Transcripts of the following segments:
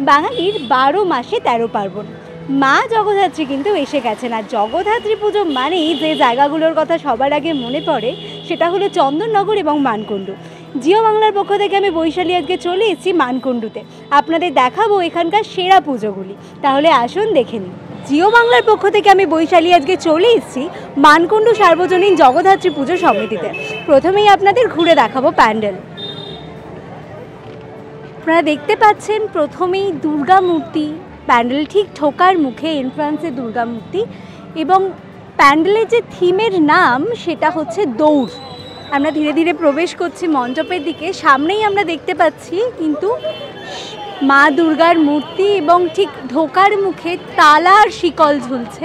বাঙালির 12 মাসে 13 পার্বণ। মা জগদ্ধাত্রী কিন্তু এসে গেছেন। আর জগদ্ধাত্রী পুজো মানেই যে জায়গাগুলোর কথা সবার আগে মনে পড়ে সেটা হলো চন্দননগর এবং মানকুণ্ডু। জিও বাংলার পক্ষ থেকে আমি বৈশালী আজকে চলে এসেছি মানকুণ্ডুতে। আপনাদের দেখাবো এখানকার সেরা পুজোগুলি। তাহলে আসুন দেখে নিই। জিও বাংলার পক্ষ থেকে আমি বৈশালী আজকে চলে এসেছি মানকুণ্ডু সার্বজনীন জগদ্ধাত্রী পুজো সমিতিতে। প্রথমেই আপনাদের ঘুরে দেখাবো প্যান্ডেল। আপনারা দেখতে পাচ্ছেন প্রথমেই দুর্গা মূর্তি, প্যান্ডেল ঠিক ঢোকার মুখে এন্ট্রান্সে দুর্গা মূর্তি, এবং প্যান্ডেলের যে থিমের নাম সেটা হচ্ছে দৌড়। আমরা ধীরে ধীরে প্রবেশ করছি মণ্ডপের দিকে। সামনেই আমরা দেখতে পাচ্ছি কিন্তু মা দুর্গার মূর্তি, এবং ঠিক ঢোকার মুখে তালার শিকল ঝুলছে।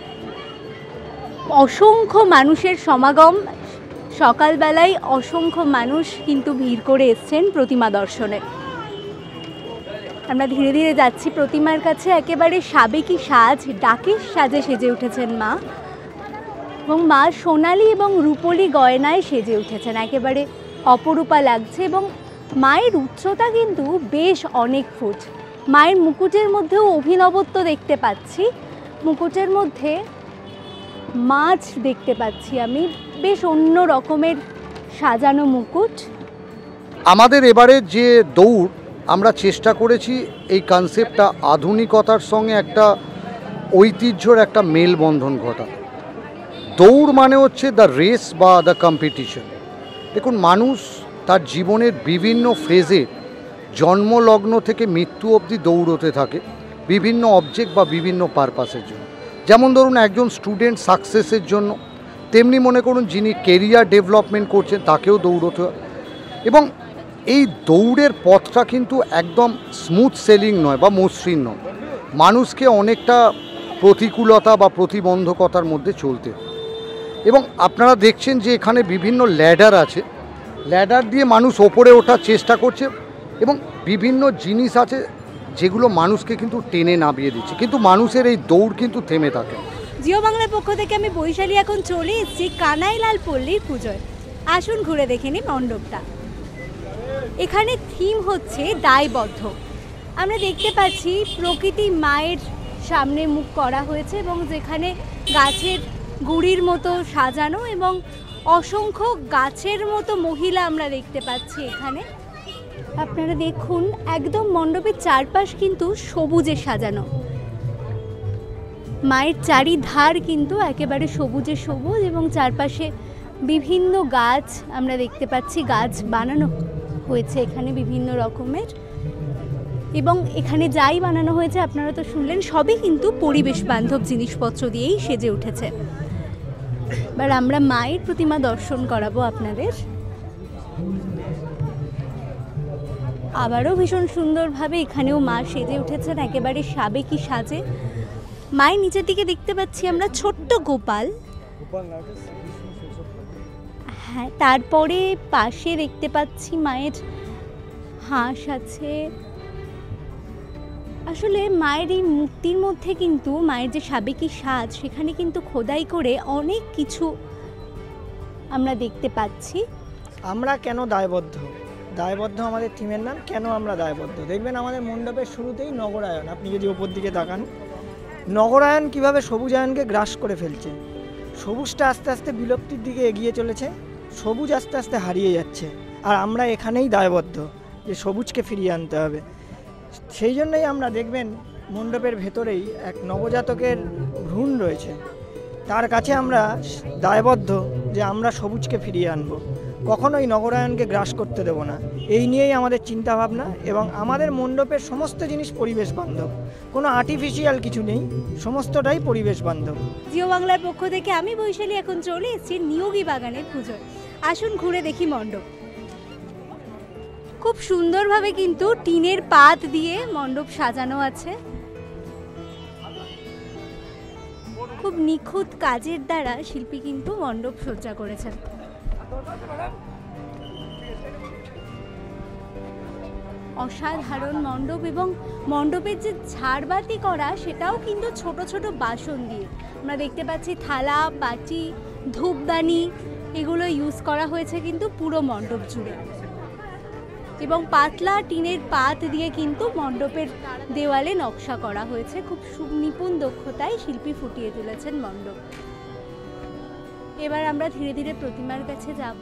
অসংখ্য মানুষের সমাগম, সকালবেলায় অসংখ্য মানুষ কিন্তু ভিড় করে এসছেন প্রতিমা দর্শনে। আমরা ধীরে ধীরে যাচ্ছি প্রতিমার কাছে। একেবারে সাবেকি সাজ, ডাকের সাজে সেজে উঠেছেন মা, এবং মা সোনালি এবং রূপলি গয়নায় সেজে উঠেছেন। একেবারে অপরূপা লাগছে, এবং মায়ের উচ্চতা কিন্তু বেশ অনেক ফুট। মায়ের মুকুটের মধ্যেও অভিনবত্ব দেখতে পাচ্ছি। মুকুটের মধ্যে মাছ দেখতে পাচ্ছি আমি, বেশ অন্য রকমের সাজানো মুকুট। আমাদের এবারে যে দৌড় আমরা চেষ্টা করেছি এই কনসেপ্টটা আধুনিকতার সঙ্গে একটা ঐতিহ্যর একটা মেলবন্ধন ঘটাতে। দৌড় মানে হচ্ছে দ্য রেস বা দ্য কম্পিটিশন। দেখুন, মানুষ তার জীবনের বিভিন্ন ফেজে জন্মলগ্ন থেকে মৃত্যু অবধি দৌড়তে থাকে বিভিন্ন অবজেক্ট বা বিভিন্ন পারপাসের জন্য। যেমন ধরুন একজন স্টুডেন্ট সাকসেসের জন্য, তেমনি মনে করুন যিনি কেরিয়ার ডেভেলপমেন্ট করছেন তাকেও দৌড়তে হয়। এবং এই দৌড়ের পথটা কিন্তু একদম স্মুথ সেলিং নয় বা মসৃণ নয়। মানুষকে অনেকটা প্রতিকূলতা বা প্রতিবন্ধকতার মধ্যে চলতে হয়। এবং আপনারা দেখছেন যে এখানে বিভিন্ন ল্যাডার আছে, ল্যাডার দিয়ে মানুষ ওপরে ওঠার চেষ্টা করছে, এবং বিভিন্ন জিনিস আছে যেগুলো মানুষকে কিন্তু টেনে নামিয়ে দিচ্ছে, কিন্তু মানুষের এই দৌড় কিন্তু থেমে থাকে। জিও বাংলার পক্ষ থেকে আমি বৈশালী এখন চলে এসেছি কানাইলাল পল্লীর পুজোয়। আসুন ঘুরে দেখে নিই মণ্ডপটা। এখানে থিম হচ্ছে দায়বদ্ধ। আমরা দেখতে পাচ্ছি প্রকৃতি মায়ের সামনে মুখ করা হয়েছে, এবং যেখানে গাছের গুড়ির মতো সাজানো, এবং অসংখ্য গাছের মতো মহিলা আমরা দেখতে পাচ্ছি এখানে। আপনারা দেখুন একদম মণ্ডপের চারপাশ কিন্তু সবুজে সাজানো। মায়ের চারিধার কিন্তু একেবারে সবুজে সবুজ, এবং চারপাশে বিভিন্ন গাছ আমরা দেখতে পাচ্ছি। গাছ বানানো হয়েছে এখানে বিভিন্ন রকমের, এবং এখানে যাই বানানো হয়েছে আপনারা তো শুনলেন, সবই কিন্তু পরিবেশ বান্ধব জিনিসপত্র দিয়েই সেজে উঠেছে। এবার আমরা মায়ের প্রতিমা দর্শন করাবো আপনাদের। আবারও ভীষণ সুন্দরভাবে এখানেও মা সেজে উঠেছেন একেবারে সাবেকি সাজে। মায়ের নিচের দিকে দেখতে পাচ্ছি আমরা ছোট্ট গোপাল। হ্যাঁ, তারপরে পাশে দেখতে পাচ্ছি মায়ের হাঁস আছে। আসলে মায়ের এই মূর্তির মধ্যে কিন্তু মায়ের যে সাবেকি সাজ, সেখানে কিন্তু খোদাই করে অনেক কিছু আমরা দেখতে পাচ্ছি। আমরা কেন দায়বদ্ধ? দায়বদ্ধ আমাদের থিমের নাম। কেন আমরা দায়বদ্ধ? দেখবেন আমাদের মণ্ডপের শুরুতেই নগরায়ন। আপনি যদি ওপর দিকে তাকান, নগরায়ন কিভাবে সবুজায়নকে গ্রাস করে ফেলছে। সবুজটা আস্তে আস্তে বিলুপ্তির দিকে এগিয়ে চলেছে, সবুজ আস্তে আস্তে হারিয়ে যাচ্ছে। আর আমরা এখানেই দায়বদ্ধ যে সবুজকে ফিরিয়ে আনতে হবে। সেই জন্যই আমরা দেখবেন মণ্ডপের ভেতরেই এক নবজাতকের ভ্রূণ রয়েছে, তার কাছে আমরা দায়বদ্ধ যে আমরা সবুজকে ফিরিয়ে আনবো, কখনোই নগরায়নকে গ্রাস করতে দেব না। এই নিয়েই আমাদের চিন্তাভাবনা, এবং আমাদের মণ্ডপের সমস্ত জিনিস পরিবেশ বান্ধব, কোনো আর্টিফিশিয়াল কিছু নেই, সমস্তটাই পরিবেশ বান্ধব। জিও বাংলার পক্ষ থেকে আমি বৈশালী এখন চলে এসেছি নিয়োগী বাগানের পুজোয়। আসুন ঘুরে দেখি মণ্ডপ। খুব সুন্দরভাবে কিন্তু টিনের পাত দিয়ে মণ্ডপ সাজানো আছে। খুব নিখুঁত কাজের দ্বারা শিল্পী কিন্তু মণ্ডপ সজ্জা করেছেন। অসাধারণ মণ্ডপ, এবং মণ্ডপের যে ঝাড়বাতি করা সেটাও কিন্তু ছোট ছোট বাসন দিয়ে। আমরা দেখতে পাচ্ছি থালা, বাটি, ধূপদানি, এগুলো ইউজ করা হয়েছে কিন্তু পুরো মণ্ডপ জুড়ে। এবং পাতলা টিনের পাত দিয়ে কিন্তু মণ্ডপের দেওয়ালে নকশা করা হয়েছে। খুব নিপুণ দক্ষতায় শিল্পী ফুটিয়ে তুলেছেন মণ্ডপ। এবার আমরা ধীরে ধীরে প্রতিমার কাছে যাব।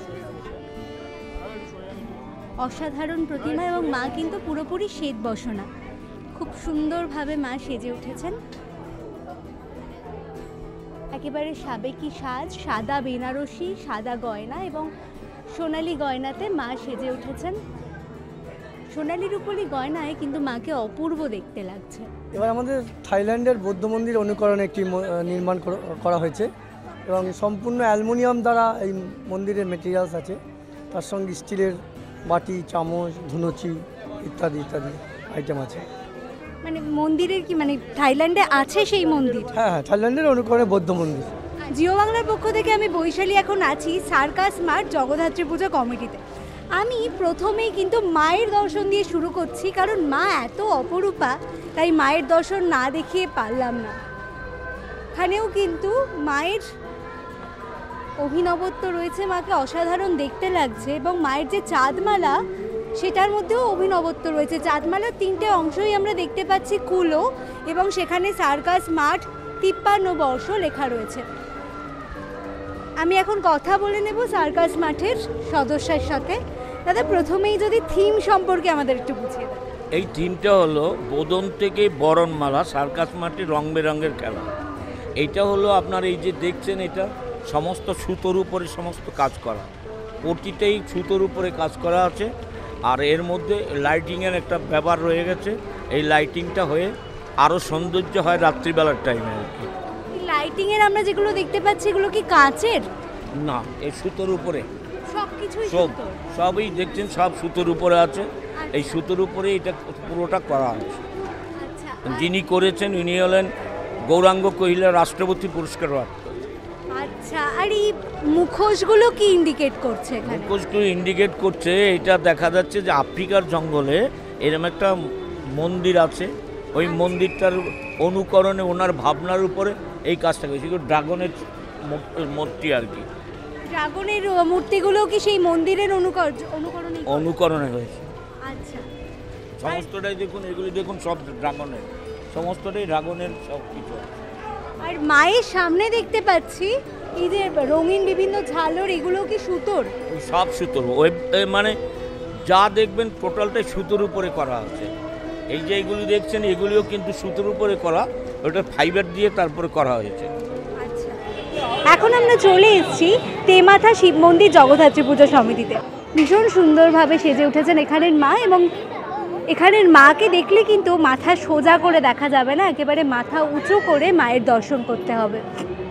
অসাধারণ প্রতিমা এবং মা কিন্তু পুরোপুরি শ্বেত বসনা, খুব সুন্দরভাবে মা সেজে উঠেছেন। একেবারে সাবেকি সাজ, সাদা বেনারসি, সাদা গয়না এবং সোনালী গয়নাতে মা সেজে উঠেছেন। সোনালির উপরই গয়নায় কিন্তু মাকে অপূর্ব দেখতে লাগছে। এবার আমাদের থাইল্যান্ডের বৌদ্ধ মন্দির অনুকরণে একটি নির্মাণ করা হয়েছে এবং সম্পূর্ণ অ্যালুমিনিয়াম দ্বারা এই মন্দিরের মেটেরিয়ালস আছে, তার সঙ্গে স্টিলের বাটি, চামচ, ধুনুচি ইত্যাদি ইত্যাদি আইটেম আছে। মানে মন্দিরের কি মানে থাইল্যান্ডে আছে সেই মন্দির? হ্যাঁ হ্যাঁ, থাইল্যান্ডের অনুকরণে বৌদ্ধ মন্দির। জিও বাংলার পক্ষ থেকে আমি বৈশালী এখন আছি সার্কাস মাঠ জগদ্ধাত্রী পুজো কমিটিতে। আমি প্রথমেই কিন্তু মায়ের দর্শন দিয়ে শুরু করছি, কারণ মা এত অপরূপা, তাই মায়ের দর্শন না দেখিয়ে পারলাম না। এখানেও কিন্তু মায়ের অভিনবত্ব রয়েছে, মাকে অসাধারণ দেখতে লাগছে এবং মায়ের যে চাঁদমালা সেটার মধ্যেও অভিনবত্ব রয়েছে। চাঁদমালার 3টে অংশই আমরা দেখতে পাচ্ছি কুলো এবং সেখানে সার্কাস মাঠ 53 বর্ষ লেখা রয়েছে। আমি এখন কথা বলে নেব সার্কাস মাঠের সদস্যের সাথে। দাদা, প্রথমেই যদি থিম সম্পর্কে আমাদের একটু বুঝিয়ে দেন। এই থিমটা হলো বোদন থেকে বরণমালা, সার্কাস মাঠে রং বেরঙের খেলা। এইটা হলো আপনার এই যে দেখছেন, এটা সমস্ত সুতোর উপরে সমস্ত কাজ করা, প্রতিটাই সুতোর উপরে কাজ করা আছে। আর এর মধ্যে লাইটিংয়ের একটা ব্যাপার রয়ে গেছে। এই লাইটিংটা হয়ে আরও সৌন্দর্য হয় রাত্রিবেলার টাইমে আর কি। লাইটিংয়ের আমরা যেগুলো দেখতে পাচ্ছি এগুলো কি কাঁচের? না, এই সুতোর উপরে সবকিছুই সব সুতোর? সবই দেখছেন সব সুতোর উপরে আছে। এই সুতোর উপরে এটা পুরোটা করা আছে। আচ্ছা, যিনি করেছেন উনি হলেন গৌরাঙ্গ কহিলা, রাষ্ট্রপতি পুরস্কার প্রাপ্ত। আচ্ছা, আর এই মুখোশগুলো কি ইন্ডিকেট করছে এখানে? মুখোশগুলো ইন্ডিকেট করছে, এটা দেখা যাচ্ছে যে আফ্রিকার জঙ্গলে এরকম একটা মন্দির আছে, ওই মন্দিরটার অনুকরণে ওনার ভাবনার উপরে এই কাজটা করেছে। ড্রাগনের মূর্তি আর কি। ড্রাগনের মূর্তিগুলো কি সেই মন্দিরের অনুকরণে হয়েছে। আচ্ছা, সমস্তটাই দেখুন, এগুলি দেখুন সব ড্রাগনের, সমস্তটাই ড্রাগনের সব কিছু। আর মায়ের সামনে দেখতে পাচ্ছি এই যে রঙিন বিভিন্ন ঝালর, এগুলো কি সুতোর? সব সুতোর, ওই মানে যা দেখবেন টোটালটাই সুতোর উপরে করা আছে। এই যে এগুলি দেখছেন এগুলিও কিন্তু সুতোর উপরে করা, ওটা ফাইবার দিয়ে তারপরে করা হয়েছে। আচ্ছা, এখন আমরা চলে এসেছি তেমাথা শিব মন্দির জগদ্ধাত্রী পুজো সমিতিতে। ভীষণ সুন্দরভাবে সেজে উঠেছেন এখানের মা, এবং এখানের মাকে দেখলে কিন্তু মাথা সোজা করে দেখা যাবে না, একেবারে মাথা উঁচু করে মায়ের দর্শন করতে হবে।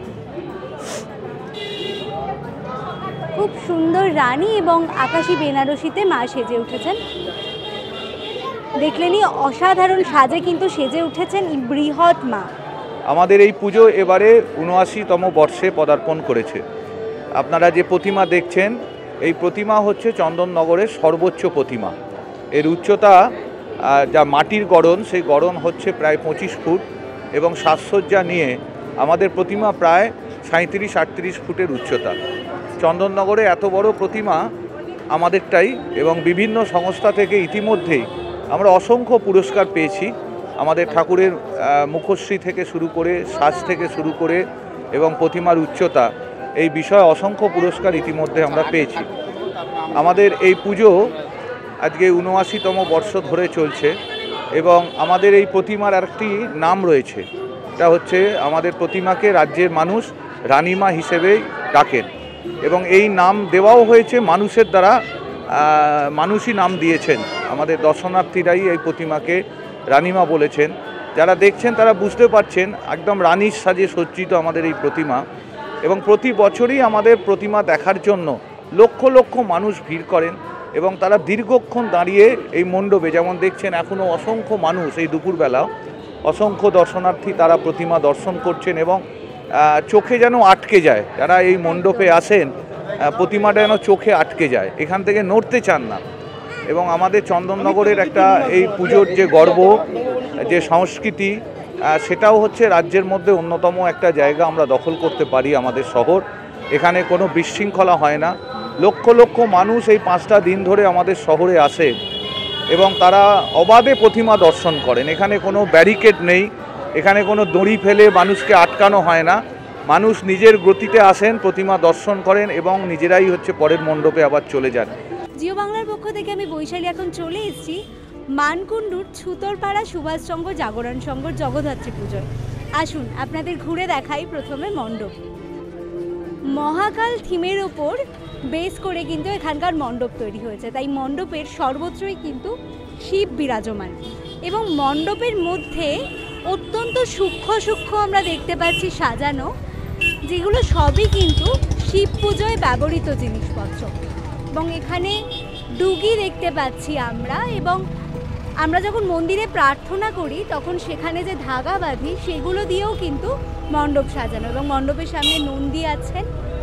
খুব সুন্দর রানী এবং আকাশী বেনারসিতে মা সেজে উঠেছেন। দেখলেনই অসাধারণ সাজে কিন্তু সেজে উঠেছেন বৃহৎ মা। আমাদের এই পুজো এবারে ৭৯তম বর্ষে পদার্পণ করেছে। আপনারা যে প্রতিমা দেখছেন, এই প্রতিমা হচ্ছে চন্দননগরের সর্বোচ্চ প্রতিমা। এর উচ্চতা যা মাটির গড়ন, সেই গড়ন হচ্ছে প্রায় 25 ফুট এবং সাজসজ্জা নিয়ে আমাদের প্রতিমা প্রায় 37-38 ফুটের উচ্চতা। চন্দননগরে এত বড় প্রতিমা আমাদেরটাই, এবং বিভিন্ন সংস্থা থেকে ইতিমধ্যেই আমরা অসংখ্য পুরস্কার পেয়েছি। আমাদের ঠাকুরের মুখশ্রী থেকে শুরু করে, সাজ থেকে শুরু করে এবং প্রতিমার উচ্চতা, এই বিষয়ে অসংখ্য পুরস্কার ইতিমধ্যে আমরা পেয়েছি। আমাদের এই পুজো আজকে ৭৯তম বর্ষ ধরে চলছে এবং আমাদের এই প্রতিমার একটি নাম রয়েছে। এটা হচ্ছে, আমাদের প্রতিমাকে রাজ্যের মানুষ রানীমা হিসেবেই ডাকেন এবং এই নাম দেওয়াও হয়েছে মানুষের দ্বারা, মানুষই নাম দিয়েছেন। আমাদের দর্শনার্থীরাই এই প্রতিমাকে রানীমা বলেছেন। যারা দেখছেন তারা বুঝতে পারছেন একদম রানীর সাজে সজ্জিত আমাদের এই প্রতিমা, এবং প্রতি বছরই আমাদের প্রতিমা দেখার জন্য লক্ষ লক্ষ মানুষ ভিড় করেন এবং তারা দীর্ঘক্ষণ দাঁড়িয়ে এই মণ্ডপে, যেমন দেখছেন এখনও অসংখ্য মানুষ, এই দুপুরবেলা অসংখ্য দর্শনার্থী তারা প্রতিমা দর্শন করছেন এবং চোখে যেন আটকে যায়। যারা এই মণ্ডপে আসেন প্রতিমাটা যেন চোখে আটকে যায়, এখান থেকে নড়তে চান না। এবং আমাদের চন্দননগরের একটা এই পুজোর যে গর্ব, যে সংস্কৃতি, সেটাও হচ্ছে রাজ্যের মধ্যে অন্যতম একটা জায়গা আমরা দখল করতে পারি। আমাদের শহর, এখানে কোনো বিশৃঙ্খলা হয় না, লক্ষ লক্ষ মানুষ এই 5টা দিন ধরে আমাদের শহরে আসে এবং তারা অবাধে প্রতিমা দর্শন করেন। এখানে কোনো ব্যারিকেড নেই, এখানে কোনো দড়ি ফেলে মানুষকে আটকানো হয় না। মানুষ নিজের গতিতে আসেন, প্রতিমা দর্শন করেন এবং নিজেরাই পরের মণ্ডপে আবার চলে যান। জিও বাংলার পক্ষ থেকে আমি বৈশালী এখন চলে এসেছি মানকুণ্ডুর ছুতরপাড়া সুভাষচন্দ্র জাগরণ সংঘর জগদ্ধাত্রী পুজোয়। আসুন আপনাদের ঘুরে দেখাই প্রথমে মণ্ডপ। মহাকাল থিমের ওপর বেস করে কিন্তু এখানকার মণ্ডপ তৈরি হয়েছে, তাই মণ্ডপের সর্বত্রই কিন্তু শিব বিরাজমান এবং মণ্ডপের মধ্যে অত্যন্ত সূক্ষ্ম সূক্ষ্ম আমরা দেখতে পাচ্ছি সাজানো, যেগুলো সবই কিন্তু শিব পুজোয় ব্যবহৃত জিনিসপত্র। এবং এখানে ডুগি দেখতে পাচ্ছি আমরা, এবং আমরা যখন মন্দিরে প্রার্থনা করি তখন সেখানে যে ধাগা বাঁধি সেগুলো দিয়েও কিন্তু মণ্ডপ সাজানো। এবং মণ্ডপের সামনে নন্দী আছেন,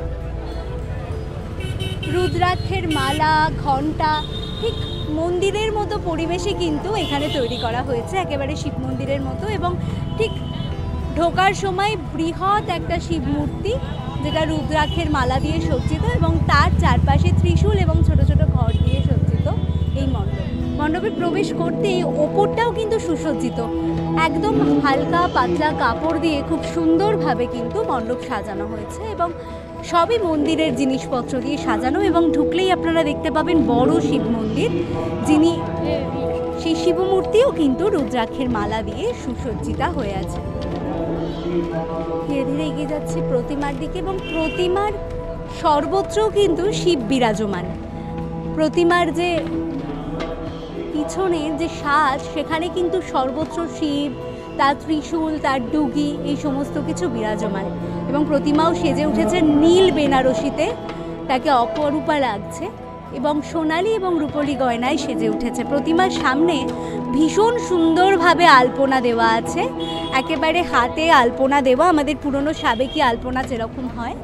রুদ্রাক্ষের মালা, ঘণ্টা, ঠিক মন্দিরের মতো পরিবেশে কিন্তু এখানে তৈরি করা হয়েছে, একেবারে শিব মন্দিরের মতো। এবং ঠিক ঢোকার সময় বৃহৎ একটা শিব মূর্তি, যেটা রুদ্রাক্ষের মালা দিয়ে সজ্জিত এবং তার চারপাশে ত্রিশূল এবং ছোট ছোট ঘর দিয়ে সজ্জিত এই মণ্ডপ। মণ্ডপে প্রবেশ করতে ওপরটাও কিন্তু সুসজ্জিত, একদম হালকা পাতলা কাপড় দিয়ে খুব সুন্দরভাবে কিন্তু মণ্ডপ সাজানো হয়েছে এবং সবই মন্দিরের জিনিসপত্র দিয়ে সাজানো। এবং ঢুকলেই আপনারা দেখতে পাবেন বড় শিব মন্দির, যিনি সেই শিবমূর্তিও কিন্তু রুদ্রাক্ষের মালা দিয়ে সুসজ্জিতা হয়ে আছে। ধীরে ধীরে এগিয়ে যাচ্ছে প্রতিমার দিকে এবং প্রতিমার সর্বত্র কিন্তু শিব বিরাজমান। প্রতিমার যে পিছনের যে সাজ, সেখানে কিন্তু সর্বত্র শিব, তার ত্রিশূল, তার ডুগি, এই সমস্ত কিছু বিরাজমান। এবং প্রতিমাও সেজে উঠেছে নীল বেনারসিতে, তাকে অপরূপা লাগছে এবং সোনালি এবং রূপলি গয়নায় সেজে উঠেছে। প্রতিমার সামনে ভীষণ সুন্দরভাবে আলপনা দেওয়া আছে, একেবারে হাতে আলপনা দেওয়া, আমাদের পুরনো সাবেকি আলপনা যেরকম হয়।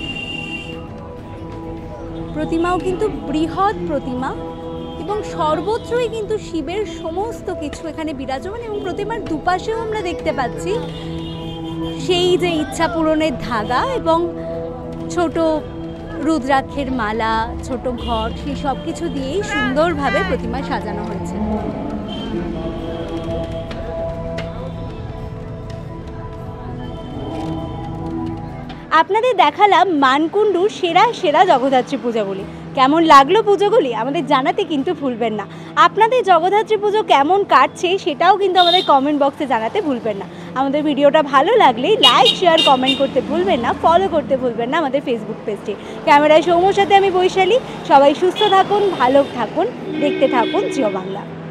প্রতিমাও কিন্তু বৃহৎ প্রতিমা এবং সর্বত্রই কিন্তু শিবের সমস্ত কিছু এখানে বিরাজমান। এবং প্রতিমার দুপাশেও আমরা দেখতে পাচ্ছি সেই যে ইচ্ছা পূরণের ধাগা এবং ছোট রুদ্রাক্ষের মালা, ছোট ঘট, সেই সব কিছু দিয়েই সুন্দরভাবে প্রতিমা সাজানো হয়েছে। আপনাদের দেখালাম মানকুণ্ডুর সেরা সেরা জগদ্ধাত্রী পূজাগুলি। কেমন লাগলো পুজোগুলি আমাদের জানাতে কিন্তু ভুলবেন না। আপনাদের জগদ্ধাত্রী পুজো কেমন কাটছে সেটাও কিন্তু আমাদের কমেন্ট বক্সে জানাতে ভুলবেন না। আমাদের ভিডিওটা ভালো লাগলে লাইক, শেয়ার, কমেন্ট করতে ভুলবেন না, ফলো করতে ভুলবেন না আমাদের ফেসবুক পেজটি। ক্যামেরায় সৌম্যর সাথে আমি বৈশালী। সবাই সুস্থ থাকুন, ভালো থাকুন, দেখতে থাকুন জিও বাংলা।